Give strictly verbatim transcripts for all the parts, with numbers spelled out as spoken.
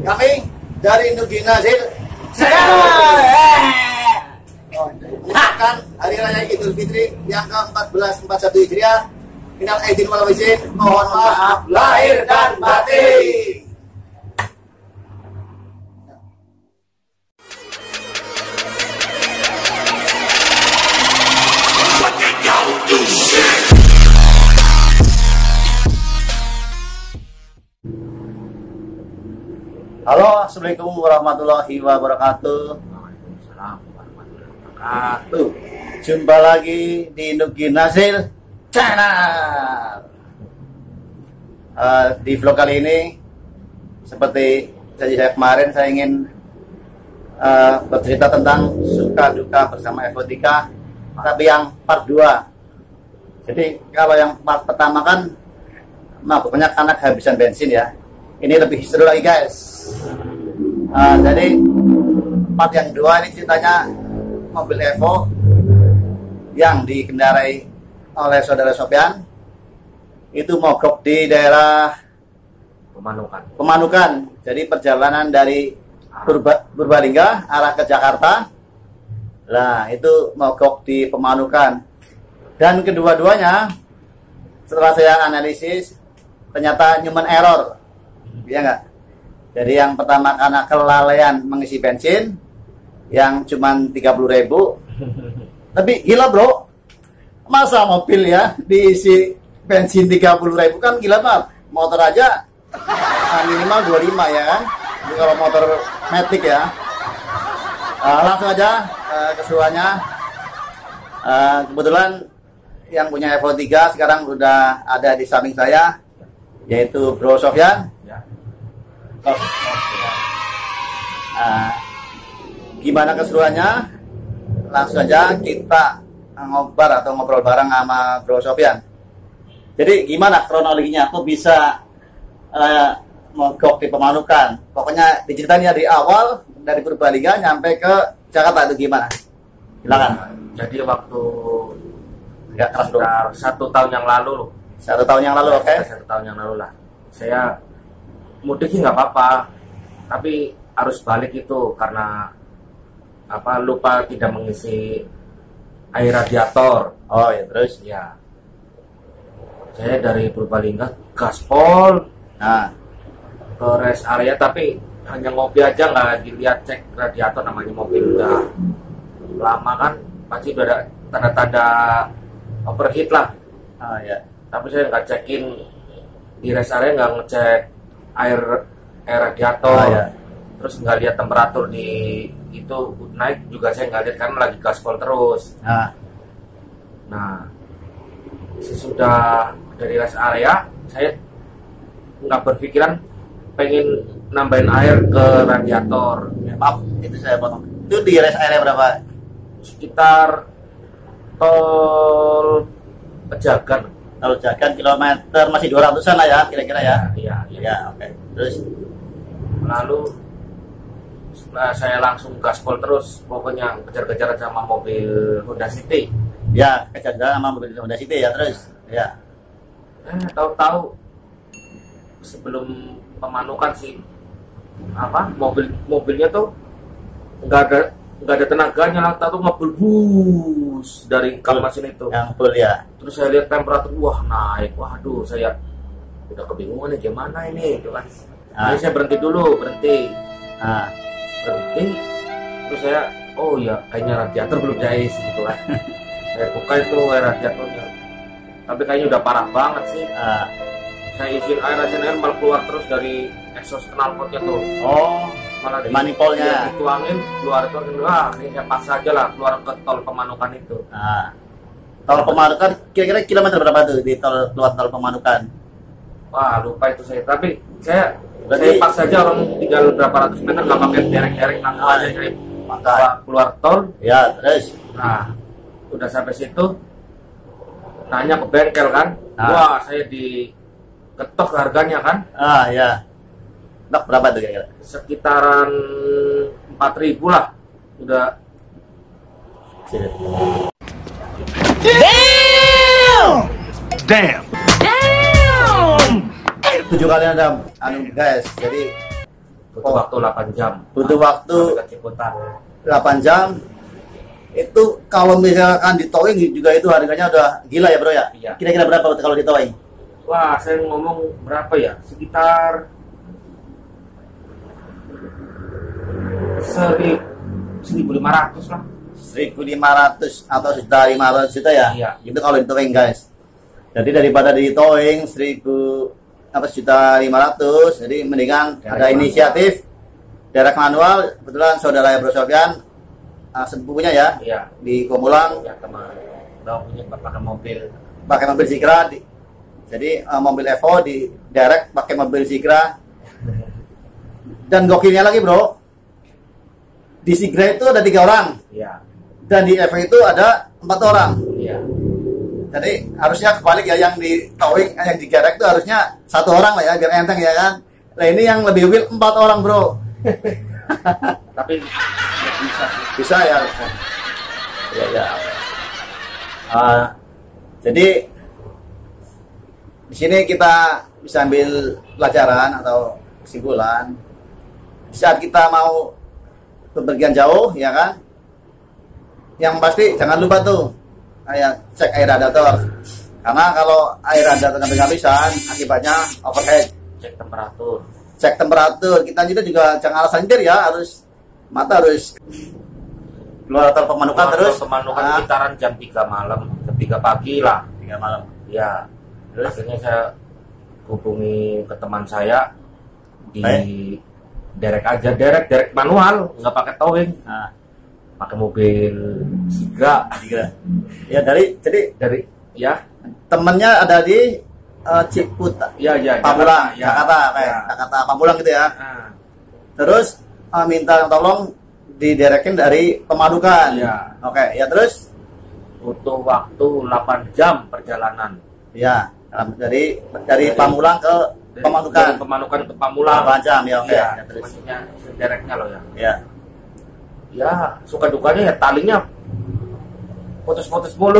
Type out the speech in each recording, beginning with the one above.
Kami dari Nugina Zil mengucapkan Hari Raya Idul Fitri yang ke empat belas empat puluh satu Hijriah. Minal aidin wal faizin, mohon maaf lahir dan batin. Halo, assalamualaikum warahmatullahi wabarakatuh. Waalaikumsalam warahmatullahi wabarakatuh. Jumpa lagi di Nugina Zil Channel. Uh, di vlog kali ini, seperti janji saya kemarin, saya ingin uh, bercerita tentang suka duka bersama Evo tiga, tapi yang part dua. Jadi kalau yang part pertama kan, nah pokoknya karena kehabisan bensin ya. Ini lebih seru lagi guys. Uh, jadi part yang kedua ini ceritanya mobil Evo yang dikendarai oleh saudara Sofyan. Itu mogok di daerah Pemanukan. Pemanukan. Jadi perjalanan dari Purba, Purbalingga arah ke Jakarta. Nah itu mogok di Pemanukan. Dan kedua-duanya setelah saya analisis ternyata human error. Ya enggak? Jadi yang pertama karena kelalaian mengisi bensin yang cuman tiga puluh ribu. Tapi gila bro, masa mobil ya diisi bensin tiga puluh ribu, kan gila banget. Motor aja nah, minimal dua puluh lima ya kan. Jadi kalau motor Matic ya. Uh, langsung aja uh, keseruannya. Uh, kebetulan yang punya Evo tiga sekarang udah ada di samping saya, yaitu Bro Sofyan. Ya. Nah, gimana keseruannya? Langsung aja kita ngobrol atau ngobrol bareng sama Bro Sofyan. Jadi gimana kronologinya? Aku bisa uh, mogok di Pemanukan. Pokoknya diceritain ya dari awal dari Purbalingga nyampe ke Jakarta itu gimana? Silakan. Jadi waktu Nggak keras dong. sekitar satu tahun yang lalu, Satu tahun yang lalu, oke? Okay? satu tahun yang lalu lah. Saya mudik sih nggak apa-apa, tapi harus balik itu karena apa lupa tidak mengisi air radiator. Oh ya terus? Ya, saya dari Purbalingga gaspol Nah, ke rest area, tapi hanya ngopi aja, nggak dilihat cek radiator. Namanya mobil udah lama kan, pasti udah ada tanda-tanda overheat lah. oh ya. Tapi saya nggak cekin di rest area, nggak ngecek air air radiator. Oh, ya. Terus nggak lihat temperatur di itu naik juga, saya nggak lihat karena lagi gaspol terus. Nah, Nah, sesudah dari rest area, saya nggak berpikiran pengen nambahin air ke radiator. ya, maaf itu saya potong. Itu di rest area berapa? Sekitar tol Pejagan. Kalau jagan kilometer masih dua ratusan lah ya kira-kira ya. Iya, iya. Ya, oke. Okay. Terus Lalu nah, saya langsung gaspol terus, pokoknya kejar-kejaran sama mobil Honda City. ya kejar-kejaran sama mobil Honda City ya terus. Ya. Eh, tahu-tahu sebelum Pemanukan sih apa mobil mobilnya tuh nggak ada nggak ada tenaganya, lah tahu mobil bus dari kap mesin itu. Yang full ya. Terus saya lihat temperatur, wah naik, waduh saya udah kebingungan nih gimana ini, gitu kan. Ah. Jadi saya berhenti dulu, berhenti, Nah, berhenti. Terus saya, oh ya kayaknya radiator belum jahit gitu kan. Saya buka itu air radiatornya, tapi kayaknya udah parah banget sih. ah. Saya isiin air, isiin air malah keluar terus dari exhaust knalpotnya tuh. Oh, Malah di manifolnya. dituangin, keluar tuangin, wah ini saya paksa aja lah keluar ke tol Pemanukan itu. Nah, tol Pemanukan kira-kira kilometer berapa tuh di tol keluar tol Pemanukan? Wah lupa itu saya, tapi saya Berarti- saya paksa aja, orang tinggal berapa ratus meter nggak pakai derek-derek, langsung Ah, aja saya maka bawa keluar tol. ya terus. Nah udah sampai situ, nanya ke bengkel kan, Ah. wah saya diketok harganya kan, Ah ya. Dok berapa tuh kira-kira? sekitaran empat ribu lah, udah. Sini. Damn! Tujuh kali ada anu guys. Jadi Butuh Oh. waktu delapan jam. Butuh waktu Sampai ke Ciputat. delapan jam. Itu kalau misalkan di towing juga itu harganya udah gila ya bro ya? Iya. Kira-kira berapa kalau di towing? Wah, saya ngomong berapa ya? Sekitar seri- seribu lima ratus lah. seribu lima ratus atau sudah lima ratus juta ya? Iya. Itu kalau di towing guys. Jadi daripada di towing seribu apa juta lima ratus, jadi mendingan Derek ada manual. inisiatif derek manual. Kebetulan saudara Bro Sofyan uh, sepupunya ya Iya. di Komulang Ya teman. Udah punya pakai mobil. pakai mobil Sigra, di, jadi uh, mobil Evo di derek pakai mobil Sigra. Dan gokilnya lagi bro, di Sigra itu ada tiga orang Iya. dan di Evo itu ada empat orang. Iya. Jadi harusnya kebalik ya, yang di towing, eh, yang di derek itu harusnya satu orang lah ya biar enteng ya kan. Nah ini yang lebih wil empat orang bro. Tapi ya bisa sih. Bisa ya. Ya ya. Ah, jadi di sini kita bisa ambil pelajaran atau kesimpulan. Saat kita mau bepergian jauh ya kan, yang pasti jangan lupa tuh kayak cek air radiator, karena kalau air radiator habis-habisan akibatnya overheat. Cek temperatur. Cek temperatur, kita juga juga jangan alasan nyetir ya, harus mata harus keluar atau pemanukan Keluar terus pemanukan ah, sekitaran jam tiga malam, jam tiga pagi lah. tiga malam. Ya, terus akhirnya saya hubungi ke teman saya di Baik. derek aja, derek derek manual, nggak pakai towing, Nah, pakai mobil Sigra. tiga. Ya dari jadi Dari ya, temennya ada di uh, Ciputat, ya ya, Pamulang, Jakarta, ya. Jakarta, kayak Ya. Jakarta Pamulang gitu ya. Nah, Terus uh, minta tolong diderekin dari Pemanukan. Iya. Oke, ya terus butuh waktu delapan jam perjalanan. ya dari dari Dari- Pamulang ke Dari, Pemanukan. dari Pemanukan ke Pamulang. delapan jam ya, oke. Iya, Ya, terus. maksudnya dereknya loh ya. Ya. Ya, suka dukanya ya talinya putus-putus mulu.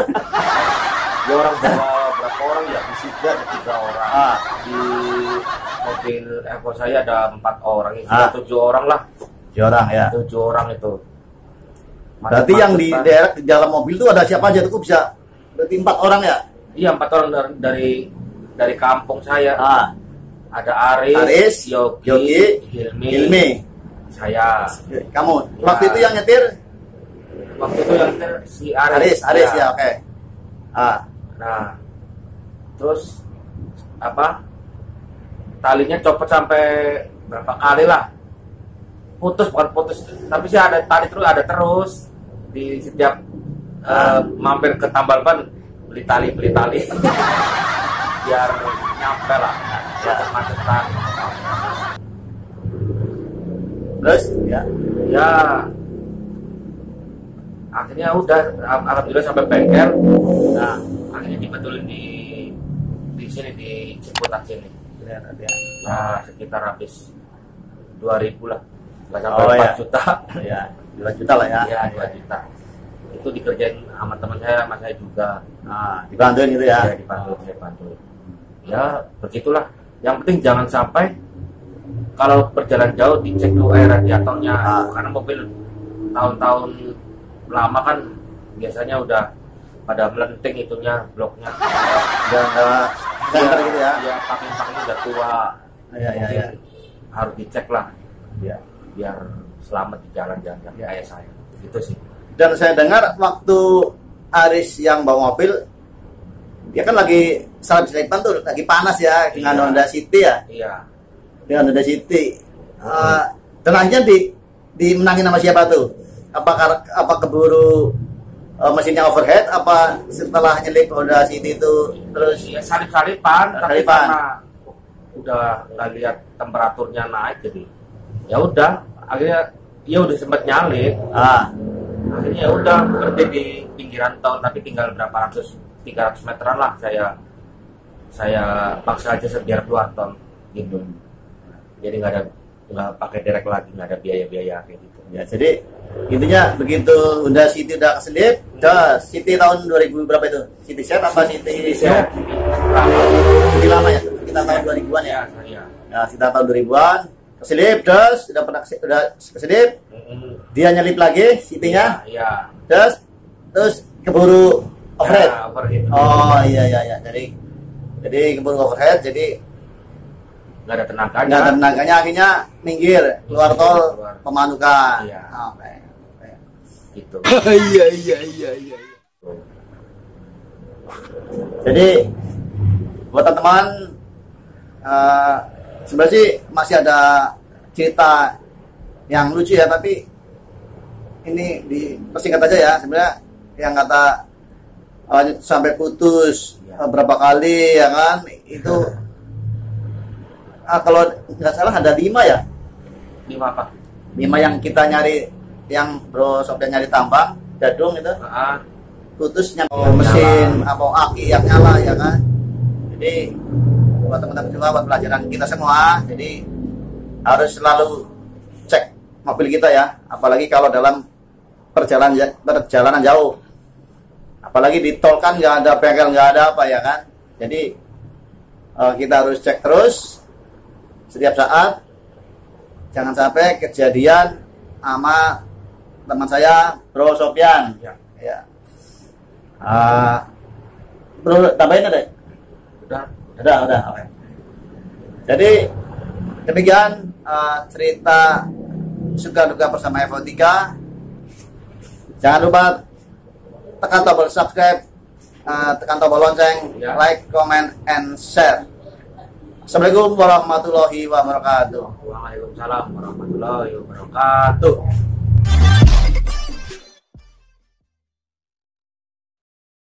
Ya orang bawa berapa orang ya? Di Sigra ada tiga orang. Ah, Di mobil Evo saya ada empat orang. Ya, Ah. sudah tujuh orang lah. tujuh orang ya. Tujuh orang itu. Berarti yang di Macet-macetan. derek di dalam mobil itu ada siapa aja tuh? Kok bisa berarti empat orang ya? Iya, empat orang dari dari, dari kampung saya. Ah, Ada Aris, Aris, Yogi, Yogi, Hilmi, Hilmi. saya. Kamu Ya. waktu itu yang nyetir Waktu itu yang ter- si Aris. Aris, Aris ya, oke. Ah, Nah, terus apa? Talinya copot sampai berapa kali lah. Putus bukan putus, tapi sih ada tali terus ada terus di setiap eh, mampir ke tambal ban beli tali beli tali biar nyampe lah ya macetan. terus ya. Ya akhirnya udah al- alhamdulillah sampai bengkel. Nah akhirnya dibetulin di di sini di Ciputat sini. Ya, ya. Nah, sekitar habis dua ribu lah, nggak sampai Oh, empat ya. juta. Ya, dua juta lah ya. Ya, dua juta. Itu dikerjain sama teman saya, sama saya juga. Nah, dibantuin gitu ya. Ya, dibantu, saya bantu. Ya, begitulah. Yang penting jangan sampai kalau perjalanan jauh dicek dulu air radiatornya, Ah. karena mobil tahun-tahun lama kan biasanya udah pada melenting itunya, bloknya. Udah enggak center gitu ya. Ya, pakai-pakai udah tua. Iya, iya, Mungkin iya. harus dicek lah Ya. biar selamat di jalan-jalan kayak saya. Itu sih. Dan saya dengar waktu Aris yang bawa mobil, dia kan lagi salah diselipan tuh, lagi panas ya dengan Iya. Honda City ya, Iya. dengan Honda City. Uh, dan akhirnya di dimenangin sama siapa tuh? Apa kar- apa keburu uh, mesinnya overhead? Apa setelah nyelip Honda City itu terus? Ya salip-salipan, tapi Salipan. karena udah nggak lihat temperaturnya naik jadi ya udah akhirnya ya udah sempat nyalip. Ah, Akhirnya ya udah berhenti di pinggiran tol, tapi tinggal berapa ratus tiga ratus meteran lah saya saya paksa aja biar keluar tol gitu. Jadi nggak ada nggak pakai derek lagi, nggak ada biaya-biaya kayak gitu. ya jadi intinya begitu Honda City udah keselip, udah City tahun dua ribu berapa itu? City Set apa City Set? Lebih lama ya, kita tahun dua ribuan ya. Ya, saya Nah, kita tahun dua ribuan, keselip, terus udah pernah keselip, udah keselip, Mm-mm. dia nyelip lagi sitinya, Iya. terus terus keburu overhead. Ya, overhead. Oh iya iya iya, jadi jadi keburu overhead, jadi Nggak ada tenaganya. nggak ada tenaganya, akhirnya minggir keluar tol Keluar. Pemanukan. Iya. Oke. Oke. Gitu. Iya iya iya iya. Jadi buat teman-teman, eh, sebenarnya sih masih ada cerita yang lucu ya, tapi ini dipersingkat aja ya. Sebenarnya yang kata eh, sampai putus Ya. eh, berapa kali ya kan, itu ah, kalau nggak salah ada lima ya, Lima apa? lima yang kita nyari, yang Bro Sofyan nyari tambang Dadung itu Ah, putusnya Yang oh, mesin nyala. apa aki yang nyala ya kan. Jadi buat teman-teman juga, buat pelajaran kita semua, jadi harus selalu cek mobil kita ya, apalagi kalau dalam perjalanan perjalanan jauh, apalagi di tol kan nggak ada bengkel, nggak ada apa ya kan. Jadi eh, kita harus cek terus setiap saat, jangan sampai kejadian sama teman saya Bro Sofyan ya. ya. Ah, Bro, tambahin ada? Udah. Udah, udah. Oke. Jadi demikian uh, cerita suka duka bersama Evo tiga. Jangan lupa tekan tombol subscribe, uh, tekan tombol lonceng, Ya. like, comment, and share. Assalamualaikum warahmatullahi wabarakatuh. Waalaikumsalam warahmatullahi wabarakatuh.